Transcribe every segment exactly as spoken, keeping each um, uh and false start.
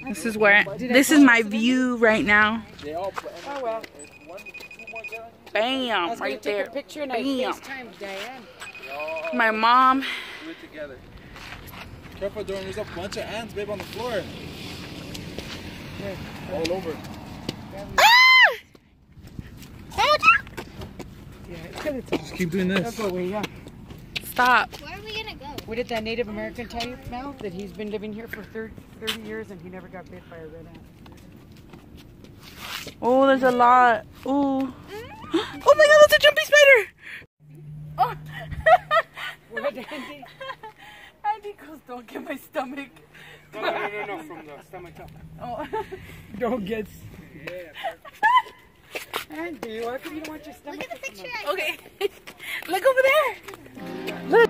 This is where, this is my view right now. Oh well. Bam, right there. Take a picture and I Bam. FaceTime Diane. My mom. Do it together. Careful, Dorn. There's a bunch of ants, babe, on the floor. All over. Yeah, just keep doing this. That's what we, yeah. Stop. Where are we gonna go? What did that Native American tell you, Mel? That he's been living here for thirty, thirty years and he never got bit by a red ant. Oh, there's a lot. Ooh. Oh my god, that's a jumpy spider! Oh. What, Andy? Andy goes, don't get my stomach. No, no, no, no, no, from the stomach up. Oh. Don't get... Yeah. Andy, why come you don't want your stomach? Look at the picture. I Okay. Look over there. Look.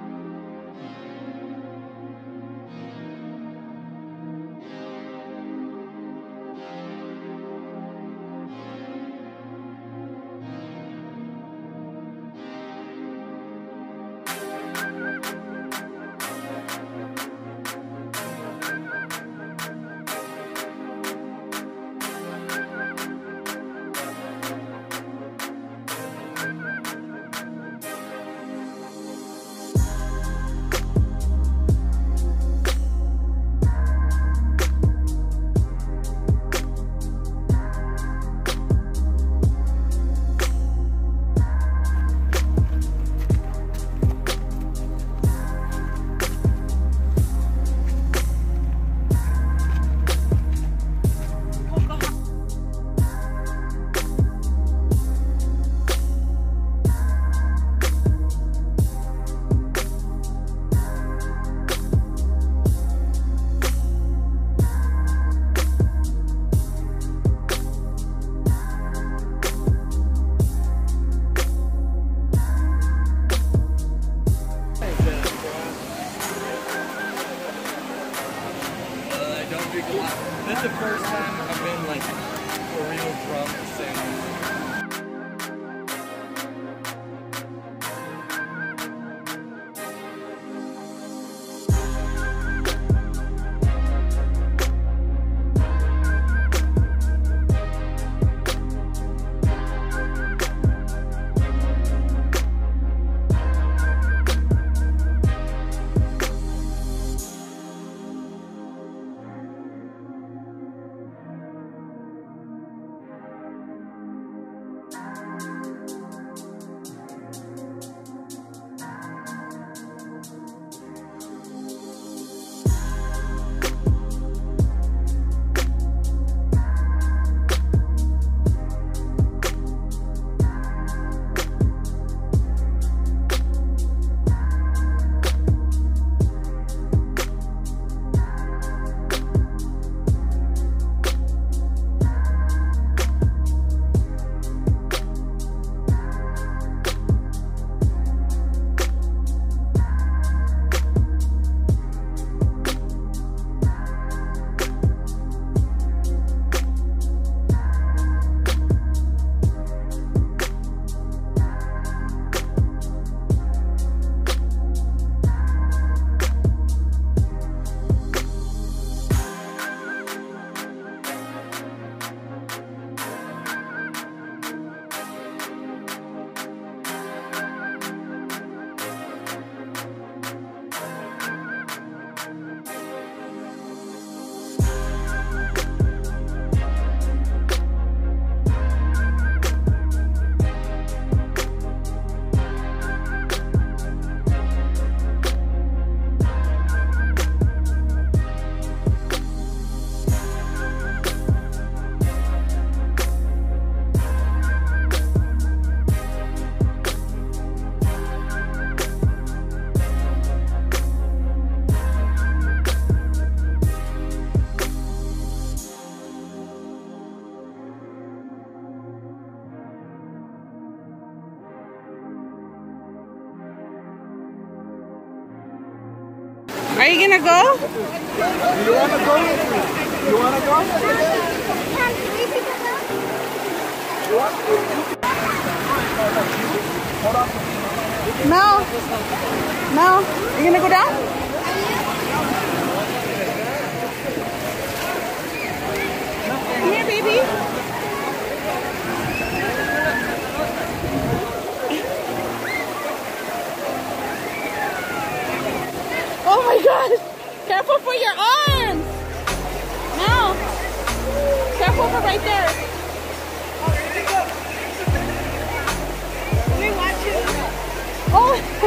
This is the first time I've been like for real drunk since. Are you gonna go? You wanna go? You wanna go? Can three people go? Mel. Mel, you gonna go down?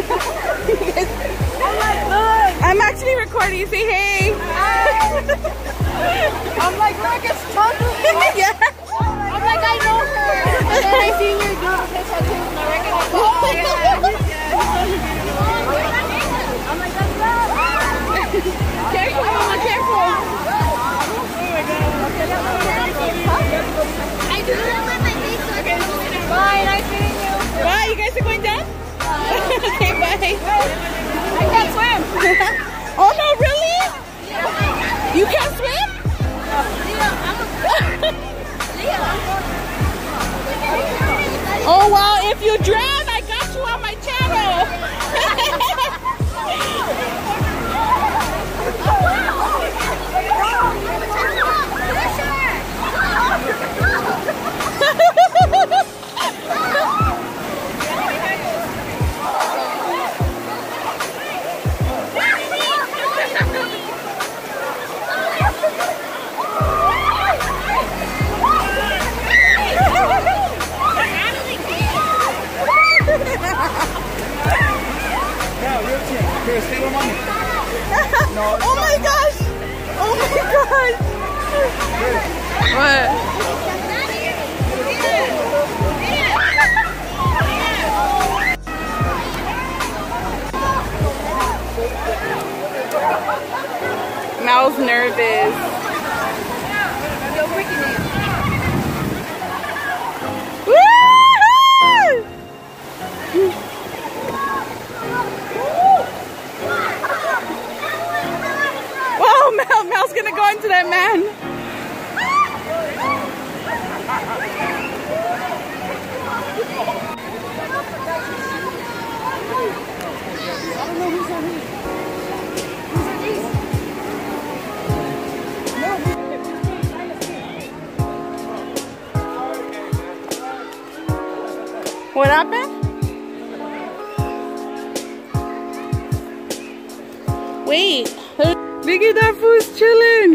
I'm actually recording. Say hey. I'm like, look, it's Tundra. Yeah. I'm like, I know her. And then I see her do the tattoos and I recognize her. Oh, I'm like, that's love. Careful, Mama, careful. I do not let my face look at you. Bye, nice meeting you. Bye. You guys are going down? Okay, bye. I can't swim. Oh no, really? You can't swim? Leo, I'm a Leo. Oh well, if you drown, I got you on my channel. Oh my gosh! Oh my gosh! What? Mal's nervous. Woo! Wow, Mel, Mel's gonna go into that man. What happened? Wait, look at that fool's chilling.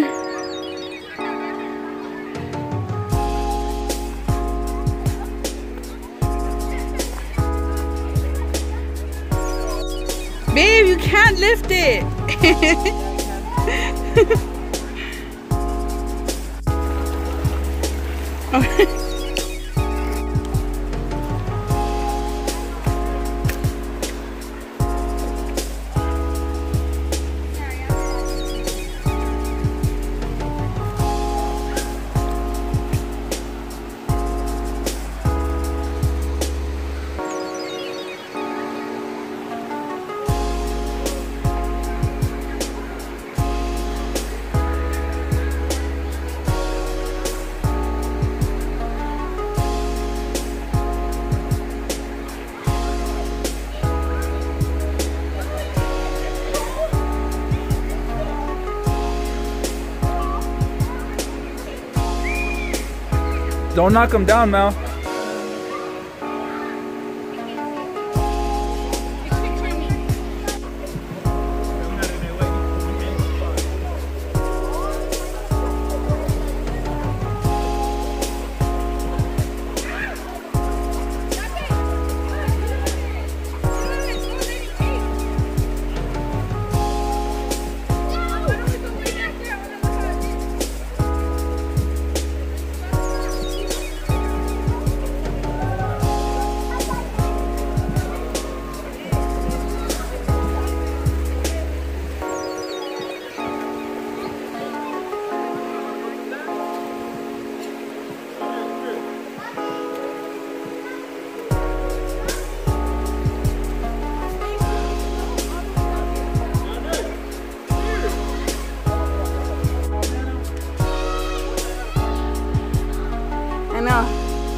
Babe, you can't lift it. Oh. Don't knock him down, Mal. I know.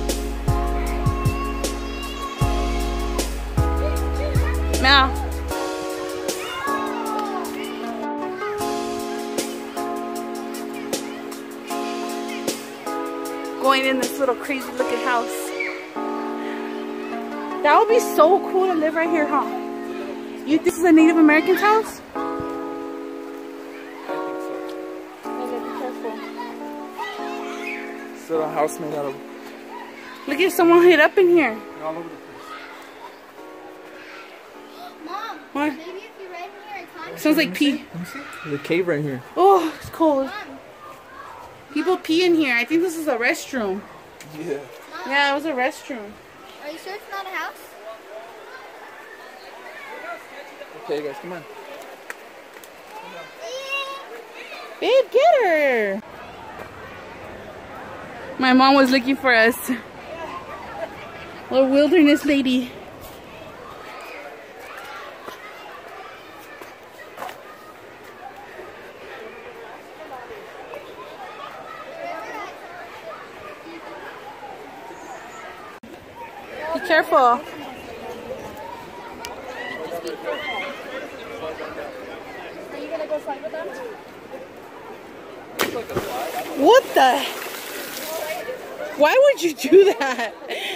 Now. Going in this little crazy looking house. That would be so cool to live right here, huh? You think this is a Native American's house? Still a house made out of. Look at someone hid up in here. All over the place. What? Maybe if you read here, it's hot. Sounds like pee. Let me see. There's a cave right here. Oh, it's cold. Mom, People pee in here. I think this is a restroom. Yeah. Yeah, it was a restroom. are you sure it's not a house? Okay, guys, come on. Babe, get her. My mom was looking for us. A wilderness lady. Be careful. Are you gonna go slide with them? What the? Why would you do that?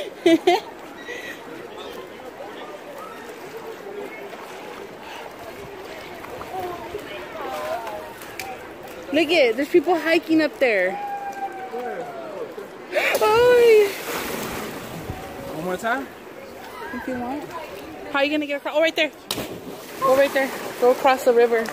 Look it, there's people hiking up there. Oh, One more time? if you want. How are you gonna get across? Oh, right there. Go right there. Go across the river.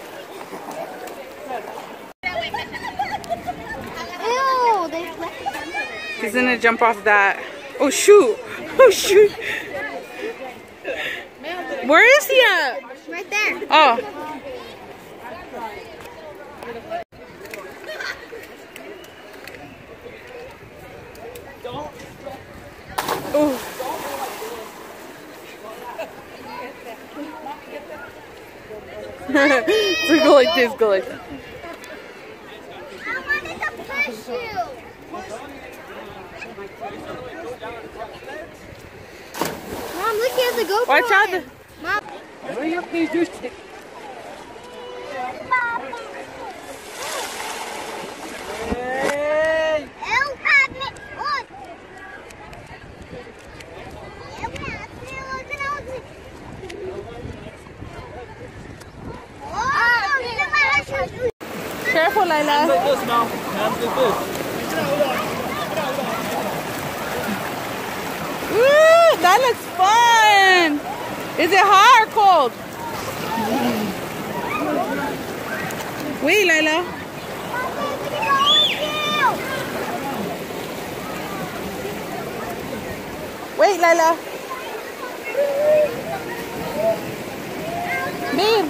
Ew, they left the fence. He's gonna jump off that. Oh shoot! Oh shoot! Where is he at? Right there. Oh. Oh. So go like this, go like that. I wanted to push you. Mom, look, he has a GoPro. Watch out! on. Mom. What are your pictures? Careful, Lila. Like this now. Hands like this. Woo, that looks fun. Is it hot or cold? Wait, Lila. Wait, Lila. Babe.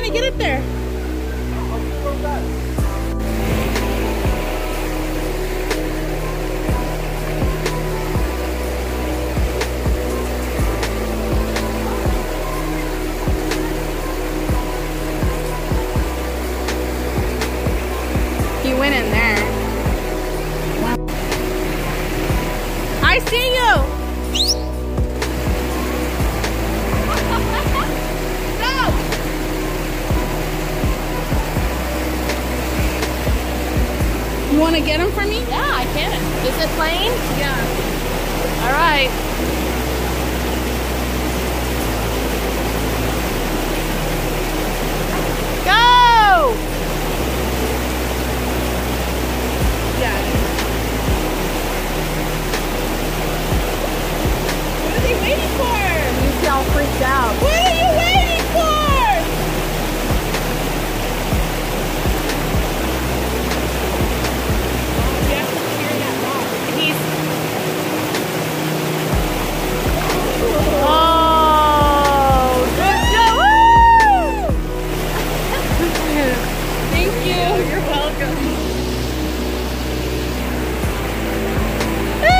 gonna get it there? He went in there. I see you. You want to get him for me? Yeah, I can. Is it playing? Yeah. All right. Go! Yeah. What are they waiting for? You see all freaked out. What are you waiting for? You have to clear that rock. He's Oh, good job! Woo! Thank you. You're welcome. Woo!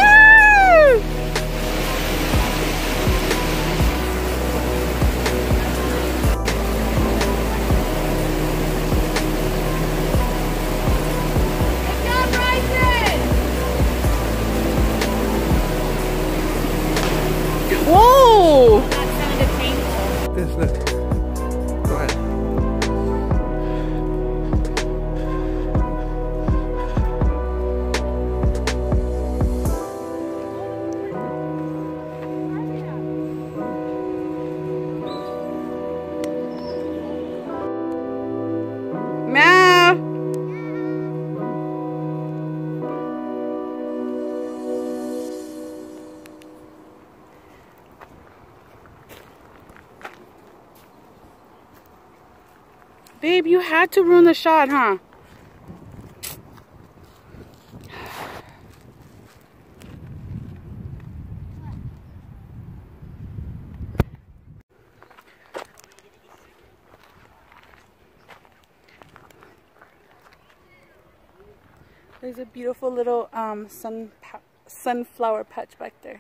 Good job, Bryson. Whoa! That sounded painful. Yes, look. Go ahead. Meow. Babe, you had to ruin the shot, huh? There's a beautiful little um, sun sunflower patch back there.